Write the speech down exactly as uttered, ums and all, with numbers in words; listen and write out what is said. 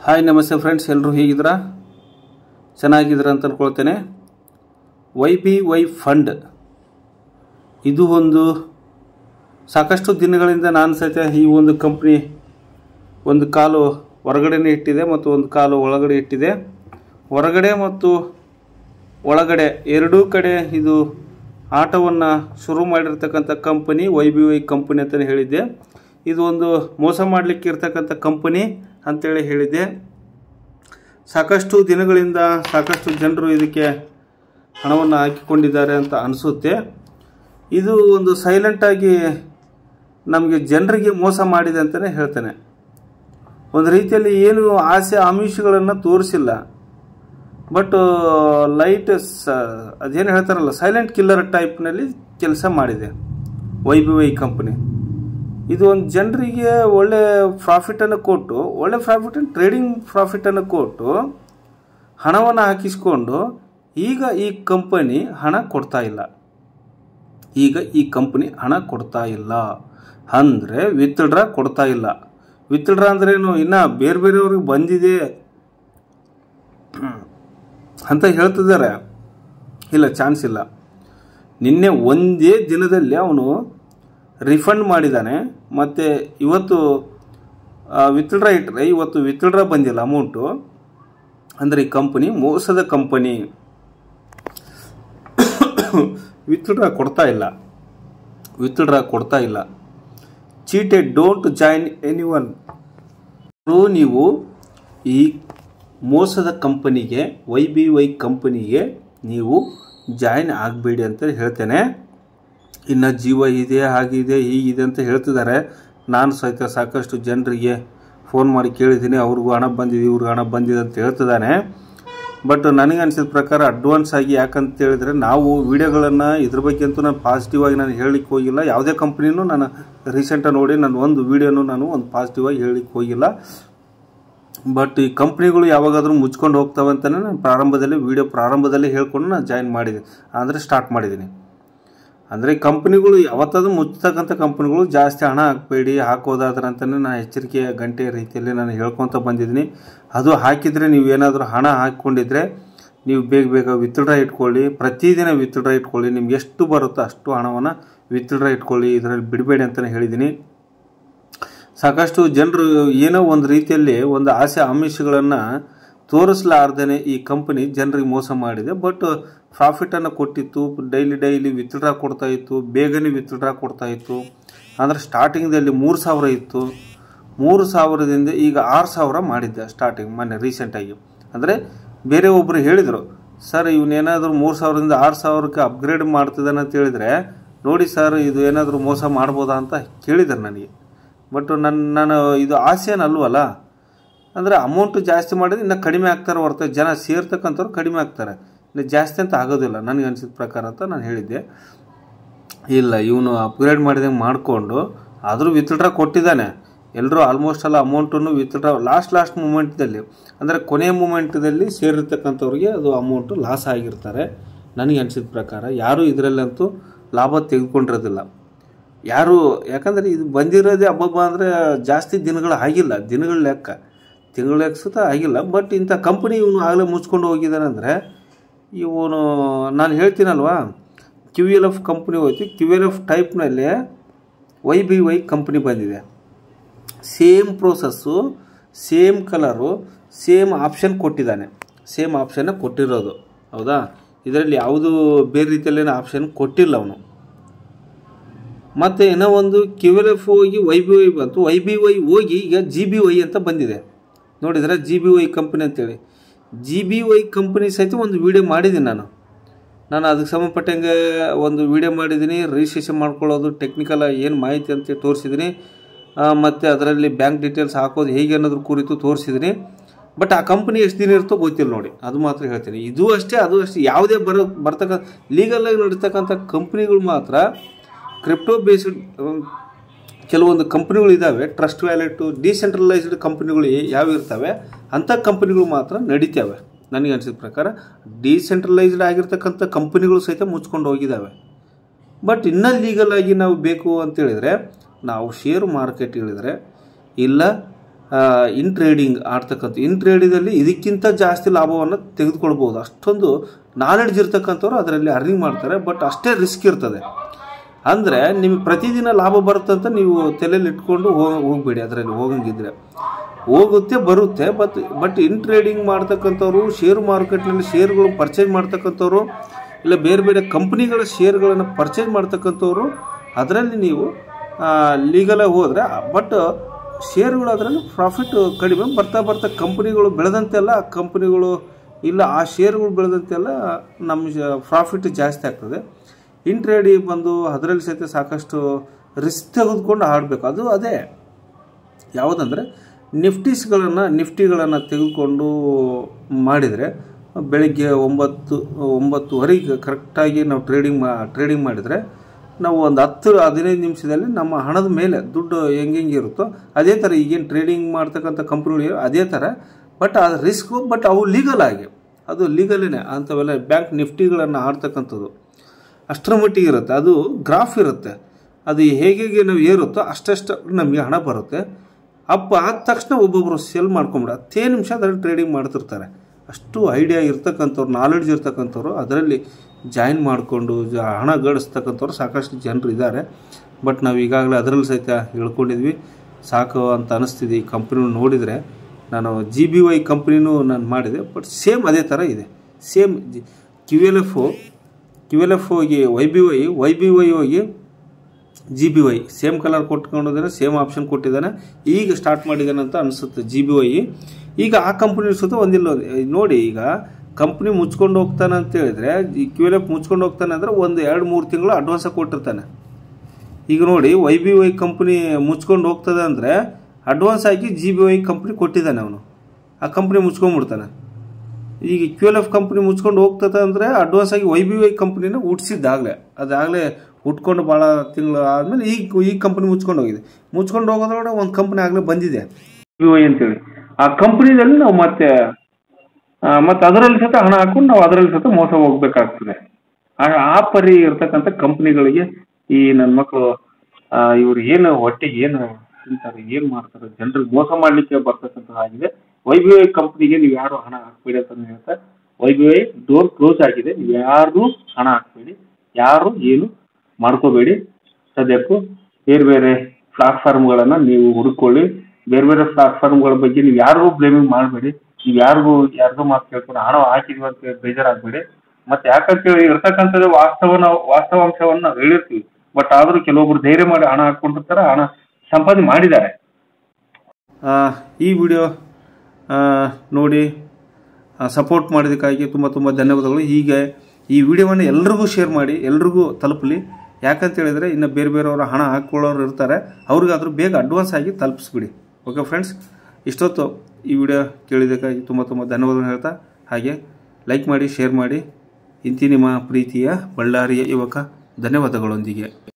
Hi ನಮಸ್ತೆ friends, ಎಲ್ಲರೂ ಹೇಗಿದ್ದೀರಾ? ಚೆನ್ನಾಗಿದ್ದೀರಾ ಅಂತ ಅಂದ್ಕೊಳ್ತೇನೆ. ವೈ ಬಿ ವೈ ಫಂಡ್ ಇದು ಒಂದು ಸಾಕಷ್ಟು ದಿನಗಳಿಂದ ನಾನು ಸಹಿತ ಈ ಒಂದು ಕಂಪ್ನಿ ಒಂದು ಕಾಲು ಹೊರಗಡೆನೇ ಇಟ್ಟಿದೆ ಮತ್ತು ಒಂದು ಕಾಲು ಒಳಗಡೆ ಇಟ್ಟಿದೆ. ಹೊರಗಡೆ ಮತ್ತು ಒಳಗಡೆ ಎರಡೂ ಕಡೆ ಇದು ಆಟವನ್ನು ಶುರು ಮಾಡಿರ್ತಕ್ಕಂಥ company Y B Y company ಅಂತಲೇ ಹೇಳಿದ್ದೆ. ಇದು ಒಂದು ಮೋಸ ಮಾಡಲಿಕ್ಕೆ ಇರ್ತಕ್ಕಂಥ ಕಂಪನಿ ಅಂತೇಳಿ ಹೇಳಿದ್ದೆ. ಸಾಕಷ್ಟು ದಿನಗಳಿಂದ ಸಾಕಷ್ಟು ಜನರು ಇದಕ್ಕೆ ಹಣವನ್ನು ಹಾಕಿಕೊಂಡಿದ್ದಾರೆ ಅಂತ ಅನಿಸುತ್ತೆ. ಇದು ಒಂದು ಸೈಲೆಂಟಾಗಿ ನಮಗೆ ಜನರಿಗೆ ಮೋಸ ಮಾಡಿದೆ ಅಂತಲೇ ಹೇಳ್ತೇನೆ. ಒಂದು ರೀತಿಯಲ್ಲಿ ಏನು ಆಸೆ ಆಮಿಷಗಳನ್ನು ತೋರಿಸಿಲ್ಲ, ಬಟ್ ಲೈಟ್ ಸ ಅದೇನು ಹೇಳ್ತಾರಲ್ಲ ಸೈಲೆಂಟ್ ಕಿಲ್ಲರ್ ಟೈಪ್ನಲ್ಲಿ ಕೆಲಸ ಮಾಡಿದೆ ವೈ ಬಿ ವೈ ಕಂಪನಿ. ಇದು ಒಂದು ಜನರಿಗೆ ಒಳ್ಳೆ ಪ್ರಾಫಿಟನ್ನು ಕೊಟ್ಟು ಒಳ್ಳೆ ಪ್ರಾಫಿಟ್ ಟ್ರೇಡಿಂಗ್ ಪ್ರಾಫಿಟನ್ನು ಕೊಟ್ಟು ಹಣವನ್ನು ಹಾಕಿಸ್ಕೊಂಡು ಈಗ ಈ ಕಂಪನಿ ಹಣ ಕೊಡ್ತಾ ಇಲ್ಲ. ಈಗ ಈ ಕಂಪನಿ ಹಣ ಕೊಡ್ತಾ ಇಲ್ಲ ಅಂದರೆ ವಿತ್ಡ್ರಾ ಕೊಡ್ತಾ ಇಲ್ಲ. ವಿತ್ಡ್ರಾ ಅಂದ್ರೇನು, ಇನ್ನು ಬೇರೆ ಬೇರೆಯವ್ರಿಗೆ ಬಂದಿದೆ ಅಂತ ಹೇಳ್ತಿದ್ದಾರೆ. ಇಲ್ಲ, ಚಾನ್ಸ್ ಇಲ್ಲ. ನಿನ್ನೆ ಒಂದೇ ದಿನದಲ್ಲಿ ಅವನು ರಿಫಂಡ್ ಮಾಡಿದ್ದಾನೆ. ಮತ್ತು ಇವತ್ತು ವಿತ್ಡ್ರಾ ಇಟ್ಟರೆ ಇವತ್ತು ವಿತ್ಡ್ರಾ ಬಂದಿಲ್ಲ ಅಮೌಂಟು. ಅಂದರೆ ಈ ಕಂಪನಿ ಮೋಸದ ಕಂಪನಿ, ವಿತ್ಡ್ರಾ ಕೊಡ್ತಾ ಇಲ್ಲ ವಿತ್ಡ್ರಾ ಕೊಡ್ತಾ ಇಲ್ಲ cheated, don't join any one. ನೀವು ಈ ಮೋಸದ ಕಂಪನಿಗೆ ವೈ ಬಿ ವೈ ಕಂಪನಿಗೆ ನೀವು ಜಾಯಿನ್ ಆಗಬೇಡಿ ಅಂತ ಹೇಳ್ತೇನೆ. ಇನ್ನು ಜೀವ ಇದೆ, ಹಾಗಿದೆ, ಹೀಗಿದೆ ಅಂತ ಹೇಳ್ತಿದ್ದಾರೆ. ನಾನು ಸಹಿತ ಸಾಕಷ್ಟು ಜನರಿಗೆ ಫೋನ್ ಮಾಡಿ ಕೇಳಿದ್ದೀನಿ, ಅವ್ರಿಗೂ ಹಣ ಬಂದಿದೆ, ಇವ್ರಿಗೂ ಹಣ ಬಂದಿದೆ ಅಂತ ಹೇಳ್ತಿದ್ದಾನೆ. ಬಟ್ ನನಗೆ ಅನಿಸಿದ ಪ್ರಕಾರ ಅಡ್ವಾನ್ಸ್ ಆಗಿ, ಯಾಕಂತ ಹೇಳಿದ್ರೆ ನಾವು ವಿಡಿಯೋಗಳನ್ನು ಇದ್ರ ಬಗ್ಗೆ ಅಂತೂ ನಾನು ಪಾಸಿಟಿವ್ ಆಗಿ ನಾನು ಹೇಳಲಿಕ್ಕೆ ಹೋಗಿಲ್ಲ. ಯಾವುದೇ ಕಂಪ್ನಿನೂ ನಾನು ರೀಸೆಂಟಾಗಿ ನೋಡಿ ನಾನು ಒಂದು ವಿಡಿಯೋನು ನಾನು ಒಂದು ಪಾಸಿಟಿವ್ ಆಗಿ ಹೇಳಲಿಕ್ಕೆ ಹೋಗಿಲ್ಲ. ಬಟ್ ಈ ಕಂಪ್ನಿಗಳು ಯಾವಾಗಾದರೂ ಮುಚ್ಕೊಂಡು ಹೋಗ್ತವೆ ಅಂತಲೇ ನಾನು ಪ್ರಾರಂಭದಲ್ಲಿ ವಿಡಿಯೋ ಪ್ರಾರಂಭದಲ್ಲಿ ಹೇಳ್ಕೊಂಡು ನಾನು ಜಾಯಿನ್ ಮಾಡಿದ್ದೀನಿ, ಅಂದರೆ ಸ್ಟಾರ್ಟ್ ಮಾಡಿದ್ದೀನಿ. ಅಂದರೆ ಕಂಪ್ನಿಗಳು ಯಾವತ್ತಾದ್ರೂ ಮುಚ್ಚತಕ್ಕಂಥ ಕಂಪ್ನಿಗಳು ಜಾಸ್ತಿ ಹಣ ಹಾಕಬೇಡಿ, ಹಾಕೋದಾದ್ರೆ ಅಂತಲೇ ನಾನು ಎಚ್ಚರಿಕೆಯ ಗಂಟೆ ರೀತಿಯಲ್ಲಿ ನಾನು ಹೇಳ್ಕೊತ ಬಂದಿದ್ದೀನಿ. ಅದು ಹಾಕಿದರೆ ನೀವು ಏನಾದರೂ ಹಣ ಹಾಕಿಕೊಂಡಿದ್ರೆ ನೀವು ಬೇಗ ಬೇಗ ವಿತ್ಡ್ರಾ ಇಟ್ಕೊಳ್ಳಿ, ಪ್ರತಿದಿನ ವಿತ್ಡ್ರಾ ಇಟ್ಕೊಳ್ಳಿ. ನಿಮ್ಗೆ ಎಷ್ಟು ಬರುತ್ತೋ ಅಷ್ಟು ಹಣವನ್ನು ವಿತ್ಡ್ರಾ ಇಟ್ಕೊಳ್ಳಿ, ಇದರಲ್ಲಿ ಬಿಡಬೇಡಿ ಅಂತಲೇ ಹೇಳಿದ್ದೀನಿ. ಸಾಕಷ್ಟು ಜನರು ಏನೋ ಒಂದು ರೀತಿಯಲ್ಲಿ ಒಂದು ಆಸೆ ಆಮಿಷಗಳನ್ನು ತೋರಿಸಲಾರ್ದೇ ಈ ಕಂಪನಿ ಜನರಿಗೆ ಮೋಸ ಮಾಡಿದೆ. ಬಟ್ ಪ್ರಾಫಿಟನ್ನು ಕೊಟ್ಟಿತ್ತು, ಡೈಲಿ ಡೈಲಿ ವಿತ್ಡ್ರಾ ಕೊಡ್ತಾ ಇತ್ತು, ಬೇಗನೆ ವಿತ್ಡ್ರಾ ಕೊಡ್ತಾ ಇತ್ತು. ಅಂದರೆ ಸ್ಟಾರ್ಟಿಂಗ್ದಲ್ಲಿ ಮೂರು ಸಾವಿರ ಇತ್ತು, ಮೂರು ಸಾವಿರದಿಂದ ಈಗ ಆರು ಸಾವಿರ ಮಾಡಿದ್ದೆ ಸ್ಟಾರ್ಟಿಂಗ್ ಮೊನ್ನೆ ರೀಸೆಂಟಾಗಿ. ಅಂದರೆ ಬೇರೆ ಒಬ್ಬರು ಹೇಳಿದರು, ಸರ್ ಇವನೇನಾದರೂ ಮೂರು ಸಾವಿರದಿಂದ ಆರು ಸಾವಿರಕ್ಕೆ ಅಪ್ಗ್ರೇಡ್ ಮಾಡ್ತಿದ್ದಾನೆ ಅಂತ ಹೇಳಿದರೆ ನೋಡಿ ಸರ್ ಇದು ಏನಾದರೂ ಮೋಸ ಮಾಡ್ಬೋದಾ ಅಂತ ಕೇಳಿದ್ದಾರೆ ನನಗೆ. ಬಟ್ ನನ್ನ ನಾನು ಇದು ಆಸೆನಲ್ವಲ್ಲ. ಅಂದರೆ ಅಮೌಂಟು ಜಾಸ್ತಿ ಮಾಡಿದ್ರೆ ಇನ್ನು ಕಡಿಮೆ ಆಗ್ತಾರೆ ಹೊರತು ಜನ ಸೇರ್ತಕ್ಕಂಥವ್ರು ಕಡಿಮೆ ಆಗ್ತಾರೆ, ಇನ್ನು ಜಾಸ್ತಿ ಅಂತ ಆಗೋದಿಲ್ಲ ನನಗೆ ಅನಿಸಿದ ಪ್ರಕಾರ ಅಂತ ನಾನು ಹೇಳಿದ್ದೆ. ಇಲ್ಲ, ಇವನು ಅಪ್ಗ್ರೇಡ್ ಮಾಡಿದಂಗೆ ಮಾಡಿಕೊಂಡು ಆದರೂ ವಿತ್ಡ್ರಾ ಕೊಟ್ಟಿದ್ದಾನೆ. ಎಲ್ಲರೂ ಆಲ್ಮೋಸ್ಟ್ ಎಲ್ಲ ಅಮೌಂಟನ್ನು ವಿತ್ಡ್ರಾ ಲಾಸ್ಟ್ ಲಾಸ್ಟ್ ಮೂಮೆಂಟ್ದಲ್ಲಿ, ಅಂದರೆ ಕೊನೆಯ ಮೂಮೆಂಟದಲ್ಲಿ ಸೇರಿರ್ತಕ್ಕಂಥವ್ರಿಗೆ ಅದು ಅಮೌಂಟು ಲಾಸ್ ಆಗಿರ್ತಾರೆ ನನಗೆ ಅನಿಸಿದ ಪ್ರಕಾರ. ಯಾರೂ ಇದರಲ್ಲಂತೂ ಲಾಭ ತೆಗೆದುಕೊಂಡಿರೋದಿಲ್ಲ ಯಾರು. ಯಾಕಂದರೆ ಇದು ಬಂದಿರೋದೇ ಹಬ್ಬಬ್ಬ ಅಂದರೆ ಜಾಸ್ತಿ ದಿನಗಳು ಆಗಿಲ್ಲ, ದಿನಗಳ ಲೆಕ್ಕ ತಿಂಗಳ ಲೆಕ್ಕ ಸುತ್ತ ಆಗಿಲ್ಲ. ಬಟ್ ಇಂಥ ಕಂಪ್ನಿ ಇವನು ಆಗಲೇ ಮುಚ್ಕೊಂಡು ಹೋಗಿದ್ದಾನೆ ಅಂದರೆ ಇವನು, ನಾನು ಹೇಳ್ತೀನಲ್ವಾ, ಕ್ಯೂ ಎಲ್ ಎಫ್ ಕಂಪ್ನಿ ಹೋಯ್ತು, ಕ್ಯೂ ಎಲ್ ಎಫ್ ಟೈಪ್ನಲ್ಲೇ ವೈ ಬಿ ವೈ ಕಂಪ್ನಿ ಬಂದಿದೆ. Same process, same colour, same option ಕೊಟ್ಟಿದ್ದಾನೆ, ಸೇಮ್ ಆಪ್ಷನ್ನ ಕೊಟ್ಟಿರೋದು. ಹೌದಾ, ಇದರಲ್ಲಿ ಯಾವುದೂ ಬೇರೆ ರೀತಿಯಲ್ಲೇನೋ ಆಪ್ಷನ್ ಕೊಟ್ಟಿಲ್ಲ ಅವನು. ಮತ್ತು ಏನೋ ಒಂದು ಕ್ಯೂ ಎಲ್ ಎಫ್ ಹೋಗಿ ವೈ ಬಿ ವೈ ಬಂತು, ವೈ ಬಿ ವೈ ಹೋಗಿ ಈಗ ಜಿ ಬಿ ವೈ ಅಂತ ಬಂದಿದೆ. ನೋಡಿದರೆ ಜಿ ಬಿ ವೈ ಕಂಪ್ನಿ ಅಂತೇಳಿ ಜಿ ಬಿ ವೈ ಕಂಪ್ನಿ ಸಹಿತ ಒಂದು ವಿಡಿಯೋ ಮಾಡಿದ್ದೀನಿ ನಾನು ನಾನು ಅದಕ್ಕೆ ಸಂಬಂಧಪಟ್ಟಂಗೆ ಒಂದು ವಿಡಿಯೋ ಮಾಡಿದ್ದೀನಿ. ರಿಜಿಸ್ಟ್ರೇಷನ್ ಮಾಡ್ಕೊಳ್ಳೋದು, ಟೆಕ್ನಿಕಲ್ ಏನು ಮಾಹಿತಿ ಅಂತ ತೋರಿಸಿದ್ದೀನಿ. ಮತ್ತು ಅದರಲ್ಲಿ ಬ್ಯಾಂಕ್ ಡೀಟೇಲ್ಸ್ ಹಾಕೋದು ಹೇಗೆ ಅನ್ನೋದ್ರ ಕುರಿತು ತೋರಿಸಿದ್ದೀನಿ. ಬಟ್ ಆ ಕಂಪ್ನಿ ಎಷ್ಟು ದಿನ ಇರ್ತೋ ಗೊತ್ತಿಲ್ಲ ನೋಡಿ, ಅದು ಮಾತ್ರ ಹೇಳ್ತೀನಿ. ಇದು ಅಷ್ಟೇ ಅದು ಅಷ್ಟೇ, ಯಾವುದೇ ಬರೋ ಬರ್ತಕ್ಕ ಲೀಗಲಾಗಿ ನಡೀತಕ್ಕಂಥ ಕಂಪ್ನಿಗಳು ಮಾತ್ರ ಕ್ರಿಪ್ಟೋ ಬೇಸ್ಡ್ ಕೆಲವೊಂದು ಕಂಪ್ನಿಗಳು ಇದ್ದಾವೆ. ಟ್ರಸ್ಟ್ ವ್ಯಾಲೆಟು, ಡಿಸೆಂಟ್ರಲೈಸ್ಡ್ ಕಂಪ್ನಿಗಳು ಯಾವ ಇರ್ತವೆ ಅಂಥ ಕಂಪ್ನಿಗಳು ಮಾತ್ರ ನಡೀತವೆ ನನಗೆ ಅನಿಸಿದ ಪ್ರಕಾರ. ಡಿಸೆಂಟ್ರಲೈಸ್ಡ್ ಆಗಿರ್ತಕ್ಕಂಥ ಕಂಪ್ನಿಗಳು ಸಹಿತ ಮುಚ್ಕೊಂಡು ಹೋಗಿದ್ದಾವೆ. ಬಟ್ ಇನ್ನೂ ಲೀಗಲಾಗಿ ನಾವು ಬೇಕು ಅಂತೇಳಿದರೆ ನಾವು ಶೇರು ಮಾರ್ಕೆಟ್ ಹೇಳಿದರೆ ಇಲ್ಲ ಇನ್ ಟ್ರೇಡಿಂಗ್ ಆಡ್ತಕ್ಕಂಥ ಇನ್ ಟ್ರೇಡಿಂಗಲ್ಲಿ ಇದಕ್ಕಿಂತ ಜಾಸ್ತಿ ಲಾಭವನ್ನು ತೆಗೆದುಕೊಳ್ಬೋದು. ಅಷ್ಟೊಂದು ನಾಲೆಡ್ಜ್ ಇರ್ತಕ್ಕಂಥವ್ರು ಅದರಲ್ಲಿ ಅರ್ನಿಂಗ್ ಮಾಡ್ತಾರೆ. ಬಟ್ ಅಷ್ಟೇ ರಿಸ್ಕ್ ಇರ್ತದೆ. ಅಂದರೆ ನಿಮಗೆ ಪ್ರತಿದಿನ ಲಾಭ ಬರುತ್ತಂತ ನೀವು ತಲೆಯಲ್ಲಿ ಇಟ್ಕೊಂಡು ಹೋಗಬೇಡಿ. ಅದರಲ್ಲಿ ಹೋಗಂಗಿದ್ರೆ ಹೋಗುತ್ತೆ ಬರುತ್ತೆ. ಬಟ್ ಬಟ್ ಇನ್ ಟ್ರೇಡಿಂಗ್ ಮಾಡ್ತಕ್ಕಂಥವ್ರು, ಶೇರು ಮಾರುಕಟ್ಟೆಯಲ್ಲಿ ಶೇರ್ಗಳು ಪರ್ಚೇಸ್ ಮಾಡ್ತಕ್ಕಂಥವ್ರು, ಇಲ್ಲ ಬೇರೆ ಬೇರೆ ಕಂಪ್ನಿಗಳ ಶೇರ್ಗಳನ್ನು ಪರ್ಚೇಸ್ ಮಾಡ್ತಕ್ಕಂಥವ್ರು, ಅದರಲ್ಲಿ ನೀವು ಲೀಗಲಾಗಿ ಹೋದರೆ ಬಟ್ ಶೇರುಗಳು ಅದರಲ್ಲಿ ಪ್ರಾಫಿಟ್ ಕಡಿಮೆ ಬರ್ತಾ ಬರ್ತಾ ಕಂಪ್ನಿಗಳು ಬೆಳೆದಂತೆಲ್ಲ ಕಂಪ್ನಿಗಳು ಇಲ್ಲ ಆ ಶೇರುಗಳು ಬೆಳೆದಂತೆಲ್ಲ ನಮ್ಮ ಪ್ರಾಫಿಟ್ ಜಾಸ್ತಿ ಆಗ್ತದೆ. ಇನ್ ಟ್ರೇಡಿಂಗ್ ಬಂದು ಅದರಲ್ಲಿ ಸಹಿತ ಸಾಕಷ್ಟು ರಿಸ್ಕ್ ತೆಗೆದುಕೊಂಡು ಆಡಬೇಕು. ಅದು ಅದೇ ಯಾವುದಂದರೆ ನಿಫ್ಟೀಸ್ಗಳನ್ನು ನಿಫ್ಟಿಗಳನ್ನು ತೆಗೆದುಕೊಂಡು ಮಾಡಿದರೆ ಬೆಳಗ್ಗೆ ಒಂಬತ್ತು ಒಂಬತ್ತುವರೆಗೆ ಕರೆಕ್ಟಾಗಿ ನಾವು ಟ್ರೇಡಿಂಗ್ ಮಾ ಟ್ರೇಡಿಂಗ್ ಮಾಡಿದರೆ ನಾವು ಒಂದು ಹತ್ತು ಹದಿನೈದು ನಿಮಿಷದಲ್ಲಿ ನಮ್ಮ ಹಣದ ಮೇಲೆ ದುಡ್ಡು ಹೆಂಗೆ ಹೆಂಗೆ ಇರುತ್ತೋ ಅದೇ ಥರ ಈಗೇನು ಟ್ರೇಡಿಂಗ್ ಮಾಡ್ತಕ್ಕಂಥ ಕಂಪ್ನಿಗಳು ಅದೇ ಥರ. ಬಟ್ ಅದು ರಿಸ್ಕು, ಬಟ್ ಅವು ಲೀಗಲ್ ಆಗಿ ಅದು ಲೀಗಲಿನೇ ಅಂಥವೆಲ್ಲ ಬ್ಯಾಂಕ್ ನಿಫ್ಟಿಗಳನ್ನು ಆಡ್ತಕ್ಕಂಥದ್ದು ಅಷ್ಟರ ಮಟ್ಟಿಗೆ ಇರುತ್ತೆ. ಅದು ಗ್ರಾಫ್ ಇರುತ್ತೆ. ಅದು ಹೇಗೆ ಹೇಗೆ ನಾವು ಏರುತ್ತೋ ಅಷ್ಟಷ್ಟು ನಮಗೆ ಹಣ ಬರುತ್ತೆ. ಅಪ್ಪ ಆದ ತಕ್ಷಣ ಒಬ್ಬೊಬ್ಬರು ಸೆಲ್ ಮಾಡ್ಕೊಂಬಿಡ ಹತ್ತೇ ನಿಮಿಷ ಅದರಲ್ಲಿ ಟ್ರೇಡಿಂಗ್ ಮಾಡ್ತಿರ್ತಾರೆ. ಅಷ್ಟು ಐಡಿಯಾ ಇರ್ತಕ್ಕಂಥವ್ರು, ನಾಲೆಡ್ಜ್ ಇರ್ತಕ್ಕಂಥವ್ರು ಅದರಲ್ಲಿ ಜಾಯಿನ್ ಮಾಡಿಕೊಂಡು ಜ ಹಣ ಗಳಿಸ್ತಕ್ಕಂಥವ್ರು ಸಾಕಷ್ಟು ಜನರು ಇದ್ದಾರೆ. ಬಟ್ ನಾವು ಈಗಾಗಲೇ ಅದರಲ್ಲಿ ಸಹಿತ ಹೇಳ್ಕೊಂಡಿದ್ವಿ. ಸಾಕು ಅಂತ ಅನ್ನಿಸ್ತಿದೆ. ಈ ಕಂಪ್ನಿ ನೋಡಿದರೆ ನಾನು ಜಿ ಬಿ ವೈ ಕಂಪ್ನಿನೂ ನಾನು ಮಾಡಿದೆ. ಬಟ್ ಸೇಮ್ ಅದೇ ಥರ ಇದೆ. Same G Q L F Q L F ಹೋಗಿ Y B Y Y B Y ಹೋಗಿ G B Y same colour ಕೊಟ್ಕೊಂಡಿದ್ದಾನೆ, ಸೇಮ್ ಆಪ್ಷನ್ ಕೊಟ್ಟಿದ್ದಾನೆ. ಈಗ ಸ್ಟಾರ್ಟ್ ಮಾಡಿದ್ದಾನೆ ಅಂತ ಅನಿಸುತ್ತೆ ಜಿ ಬಿ ವೈ. ಈಗ ಆ ಕಂಪ್ನಿ ಸುತ್ತ ಒಂದಿಲ್ಲ ನೋಡಿ. ಈಗ ಕಂಪ್ನಿ ಮುಚ್ಕೊಂಡು ಹೋಗ್ತಾನೆ ಅಂತ ಹೇಳಿದ್ರೆ ಈ ಕ್ಯೂ ಎಲ್ ಎಫ್ ಮುಚ್ಕೊಂಡು ಹೋಗ್ತಾನೆ ಅಂದರೆ ಒಂದು ಎರಡು ಮೂರು ತಿಂಗಳು ಅಡ್ವಾನ್ಸಾಗಿ ಕೊಟ್ಟಿರ್ತಾನೆ. ಈಗ ನೋಡಿ ವೈ ಬಿ ವೈ ಕಂಪ್ನಿ ಮುಚ್ಕೊಂಡು ಹೋಗ್ತದೆ ಅಂದರೆ ಅಡ್ವಾನ್ಸ್ ಆಗಿ ಜಿ ಬಿ ವೈ ಕಂಪ್ನಿ ಕೊಟ್ಟಿದ್ದಾನೆ ಅವನು. ಆ ಕಂಪ್ನಿ ಮುಚ್ಕೊಂಡ್ಬಿಡ್ತಾನೆ. ಈಗ ಕ್ಯೂ ಎಲ್ ಎಫ್ ಕಂಪ್ನಿ ಮುಚ್ಕೊಂಡು ಹೋಗ್ತದೆ ಅಂದರೆ ಅಡ್ವಾನ್ಸ್ ಆಗಿ ವೈ ಬಿ ವೈ ಕಂಪ್ನಿನ ಹುಟ್ಟಿಸಿದ್ದಾಗಲೇ ಅದಾಗಲೇ ಉಟ್ಕೊಂಡು ಭಾಳ ತಿಂಗಳು ಆದಮೇಲೆ ಈಗ ಈ ಕಂಪ್ನಿ ಮುಚ್ಕೊಂಡು ಹೋಗಿದೆ. ಮುಚ್ಕೊಂಡು ಹೋಗೋದ್ರೊಳಗೆ ಒಂದು ಕಂಪ್ನಿ ಆಗಲೇ ಬಂದಿದೆ ವಿ ವೈ ಅಂತೇಳಿ. ಆ ಕಂಪ್ನಿದಲ್ಲಿ ನಾವು ಮತ್ತೆ ಮತ್ತೆ ಅದರಲ್ಲಿ ಸಹಿತ ಹಣ ಹಾಕೊಂಡು ನಾವು ಅದರಲ್ಲಿ ಸಹಿತ ಮೋಸ ಹೋಗ್ಬೇಕಾಗ್ತದೆ. ಆ ಪರಿ ಇರ್ತಕ್ಕಂಥ ಕಂಪ್ನಿಗಳಿಗೆ ಈ ನನ್ನ ಮಕ್ಕಳು ಇವರು ಏನು ಹೊಟ್ಟೆಗೆ ಏನು ತಿಂತಾರೆ, ಏನು ಮಾಡ್ತಾರೆ, ಜನರಿಗೆ ಮೋಸ ಮಾಡಲಿಕ್ಕೆ ಬರ್ತಕ್ಕಂಥದ್ದಾಗಿದೆ. ವೈ ಬಿ ಐ ಕಂಪ್ನಿಗೆ ನೀವು ಯಾರು ಹಣ ಹಾಕ್ಬೇಡಿ ಅಂತ ಹೇಳ್ತಾರೆ. Y B I door close ಆಗಿದೆ. ನೀವು ಯಾರು ಹಣ ಹಾಕ್ಬೇಡಿ, ಯಾರು ಏನು ಮಾಡ್ಕೋಬೇಡಿ. ಸದ್ಯಕ್ಕೂ ಬೇರೆ ಬೇರೆ ಪ್ಲಾಟ್ಫಾರ್ಮ್ಗಳನ್ನು ನೀವು ಹುಡುಕೊಳ್ಳಿ. ಬೇರೆ ಬೇರೆ ಪ್ಲಾಟ್ಫಾರ್ಮ್ಗಳ ಬಗ್ಗೆ ನೀವು ಯಾರಿಗೂ ಬ್ಲೇಮಿಂಗ್ ಮಾಡಬೇಡಿ. ನೀವು ಯಾರಿಗೂ ಯಾರಿಗೂ ಮಾತು ಕೇಳ್ಕೊಂಡು ಹಣ ಹಾಕಿದ್ವಿ ಅಂತ ಬೇಜಾರಾಗಬೇಡಿ. ಮತ್ತೆ ಯಾಕಂತ ಹೇಳಿ ಇರ್ತಕ್ಕಂಥದ್ದು ವಾಸ್ತವನ ವಾಸ್ತವಾಂಶವನ್ನು ನಾವು ಹೇಳಿರ್ತೀವಿ. ಬಟ್ ಆದರೂ ಕೆಲವೊಬ್ರು ಧೈರ್ಯ ಮಾಡಿ ಹಣ ಹಾಕ್ಕೊಂಡಿರ್ತಾರೆ, ಹಣ ಸಂಪಾದನೆ ಮಾಡಿದ್ದಾರೆ. ಈ ವಿಡಿಯೋ ನೋಡಿ ಸಪೋರ್ಟ್ ಮಾಡಿದ್ದಕ್ಕಾಗಿ ತುಂಬ ತುಂಬ ಧನ್ಯವಾದಗಳು. ಹೀಗೆ ಈ ವಿಡಿಯೋವನ್ನು ಎಲ್ರಿಗೂ ಶೇರ್ ಮಾಡಿ, ಎಲ್ರಿಗೂ ತಲುಪಲಿ. ಯಾಕಂತ ಹೇಳಿದರೆ ಇನ್ನು ಬೇರೆ ಬೇರೆಯವರು ಹಣ ಹಾಕ್ಕೊಳ್ಳೋರು ಇರ್ತಾರೆ, ಅವ್ರಿಗಾದರೂ ಬೇಗ ಅಡ್ವಾನ್ಸ್ ಆಗಿ ತಲುಪಿಸ್ಬಿಡಿ. ಓಕೆ ಫ್ರೆಂಡ್ಸ್, ಇಷ್ಟೊತ್ತು ಈ ವಿಡಿಯೋ ಕೇಳಿದ್ದಕ್ಕಾಗಿ ತುಂಬ ತುಂಬ ಧನ್ಯವಾದಗಳು ಹೇಳ್ತಾ, ಹಾಗೆ ಲೈಕ್ ಮಾಡಿ, ಶೇರ್ ಮಾಡಿ. ಇಂತಿ ನಿಮ್ಮ ಪ್ರೀತಿಯ ಬಳ್ಳಾರಿಯ ಯುವಕ. ಧನ್ಯವಾದಗಳೊಂದಿಗೆ.